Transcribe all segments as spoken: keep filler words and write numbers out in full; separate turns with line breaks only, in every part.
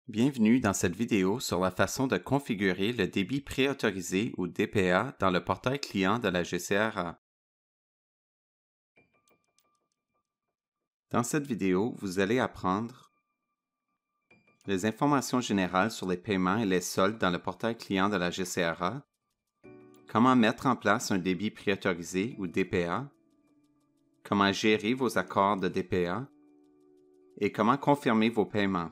Bienvenue dans cette vidéo sur la façon de configurer le débit préautorisé ou D P A dans le portail client de la G C R A. Dans cette vidéo, vous allez apprendre les informations générales sur les paiements et les soldes dans le portail client de la G C R A, comment mettre en place un débit préautorisé ou D P A, comment gérer vos accords de D P A et comment confirmer vos paiements.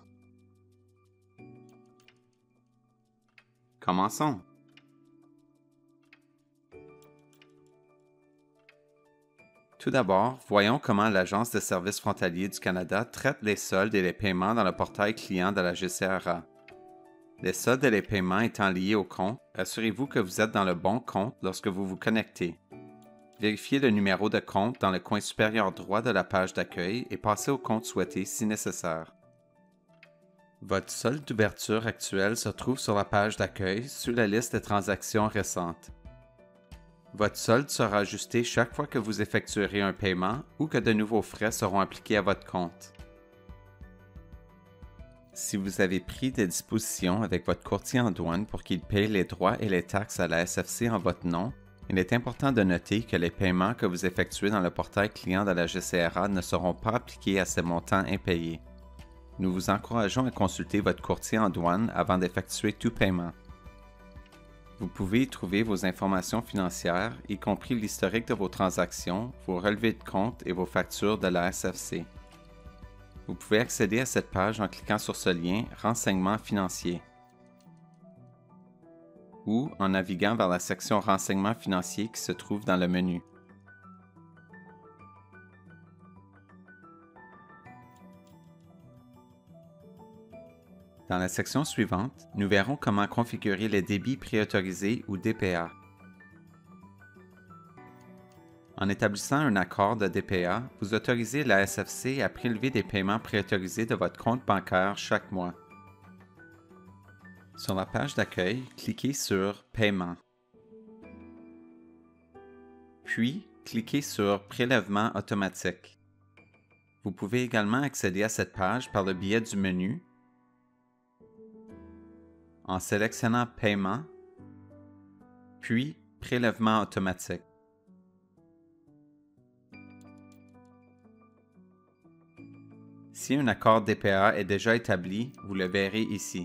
Commençons. Tout d'abord, voyons comment l'Agence de services frontaliers du Canada traite les soldes et les paiements dans le portail client de la G C R A. Les soldes et les paiements étant liés au compte, assurez-vous que vous êtes dans le bon compte lorsque vous vous connectez. Vérifiez le numéro de compte dans le coin supérieur droit de la page d'accueil et passez au compte souhaité si nécessaire. Votre solde d'ouverture actuel se trouve sur la page d'accueil sous la liste des transactions récentes. Votre solde sera ajusté chaque fois que vous effectuerez un paiement ou que de nouveaux frais seront appliqués à votre compte. Si vous avez pris des dispositions avec votre courtier en douane pour qu'il paye les droits et les taxes à la S F C en votre nom, il est important de noter que les paiements que vous effectuez dans le portail client de la G C R A ne seront pas appliqués à ces montants impayés. Nous vous encourageons à consulter votre courtier en douane avant d'effectuer tout paiement. Vous pouvez y trouver vos informations financières, y compris l'historique de vos transactions, vos relevés de compte et vos factures de la S F C. Vous pouvez accéder à cette page en cliquant sur ce lien « Renseignements financiers » ou en naviguant vers la section « Renseignements financiers » qui se trouve dans le menu. Dans la section suivante, nous verrons comment configurer les débits préautorisés ou D P A. En établissant un accord de D P A, vous autorisez la S F C à prélever des paiements préautorisés de votre compte bancaire chaque mois. Sur la page d'accueil, cliquez sur « Paiement ». Puis, cliquez sur « Prélèvement automatique ». Vous pouvez également accéder à cette page par le biais du menu en sélectionnant « Paiement », puis « Prélèvement automatique ». Si un accord D P A est déjà établi, vous le verrez ici.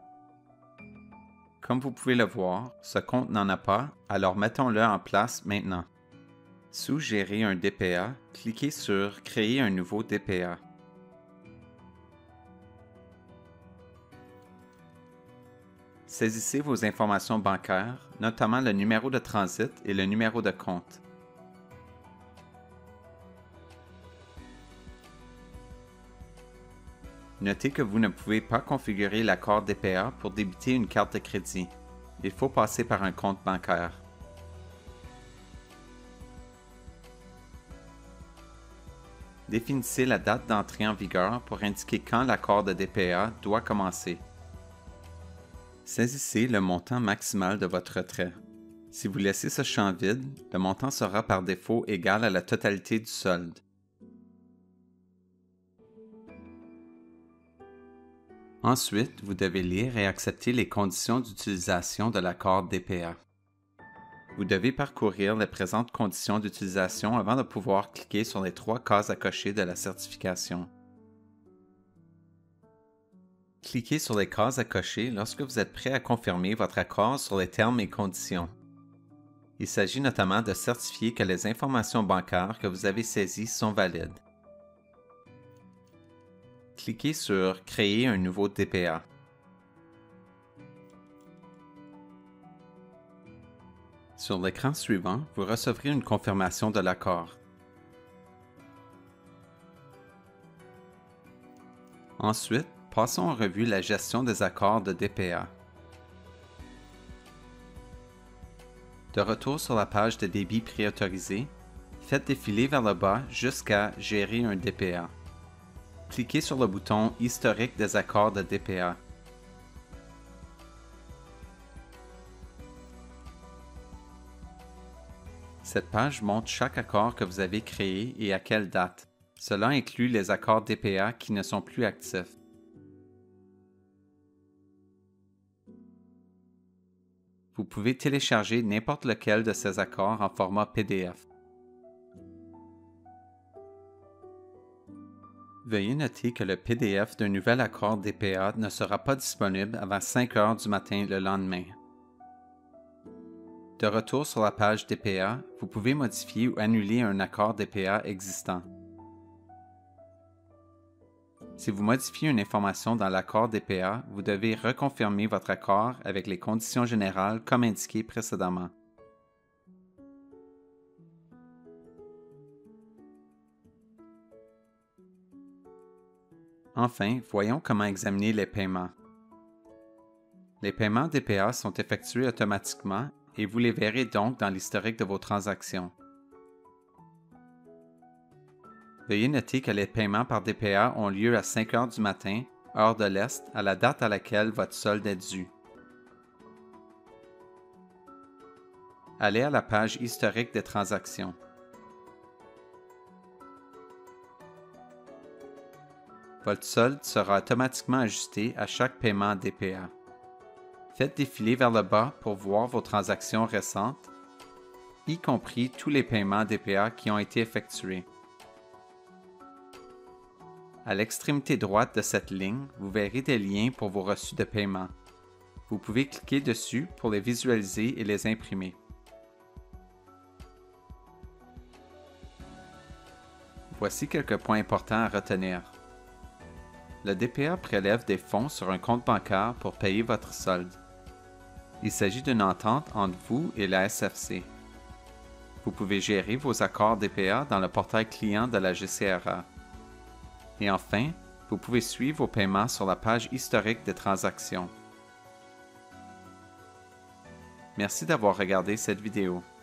Comme vous pouvez le voir, ce compte n'en a pas, alors mettons-le en place maintenant. Sous « Gérer un D P A », cliquez sur « Créer un nouveau D P A ». Saisissez vos informations bancaires, notamment le numéro de transit et le numéro de compte. Notez que vous ne pouvez pas configurer l'accord D P A pour débiter une carte de crédit. Il faut passer par un compte bancaire. Définissez la date d'entrée en vigueur pour indiquer quand l'accord de D P A doit commencer. Saisissez le montant maximal de votre retrait. Si vous laissez ce champ vide, le montant sera par défaut égal à la totalité du solde. Ensuite, vous devez lire et accepter les conditions d'utilisation de l'accord D P A. Vous devez parcourir les présentes conditions d'utilisation avant de pouvoir cliquer sur les trois cases à cocher de la certification. Cliquez sur les cases à cocher lorsque vous êtes prêt à confirmer votre accord sur les termes et conditions. Il s'agit notamment de certifier que les informations bancaires que vous avez saisies sont valides. Cliquez sur « Créer un nouveau D P A ». Sur l'écran suivant, vous recevrez une confirmation de l'accord. Ensuite, passons en revue la gestion des accords de D P A. De retour sur la page de débit préautorisé, faites défiler vers le bas jusqu'à « Gérer un D P A ». Cliquez sur le bouton « Historique des accords de D P A ». Cette page montre chaque accord que vous avez créé et à quelle date. Cela inclut les accords D P A qui ne sont plus actifs. vous pouvez télécharger n'importe lequel de ces accords en format P D F. Veuillez noter que le P D F d'un nouvel accord D P A ne sera pas disponible avant cinq heures du matin le lendemain. De retour sur la page D P A, vous pouvez modifier ou annuler un accord D P A existant. Si vous modifiez une information dans l'accord D P A, vous devez reconfirmer votre accord avec les conditions générales comme indiqué précédemment. Enfin, voyons comment examiner les paiements. Les paiements D P A sont effectués automatiquement et vous les verrez donc dans l'historique de vos transactions. Veuillez noter que les paiements par D P A ont lieu à cinq heures du matin, heure de l'Est, à la date à laquelle votre solde est dû. Allez à la page historique des transactions. Votre solde sera automatiquement ajusté à chaque paiement D P A. Faites défiler vers le bas pour voir vos transactions récentes, y compris tous les paiements D P A qui ont été effectués. À l'extrémité droite de cette ligne, vous verrez des liens pour vos reçus de paiement. Vous pouvez cliquer dessus pour les visualiser et les imprimer. Voici quelques points importants à retenir. Le D P A prélève des fonds sur un compte bancaire pour payer votre solde. Il s'agit d'une entente entre vous et la S F C. Vous pouvez gérer vos accords D P A dans le portail client de la G C R A. Et enfin, vous pouvez suivre vos paiements sur la page historique des transactions. Merci d'avoir regardé cette vidéo.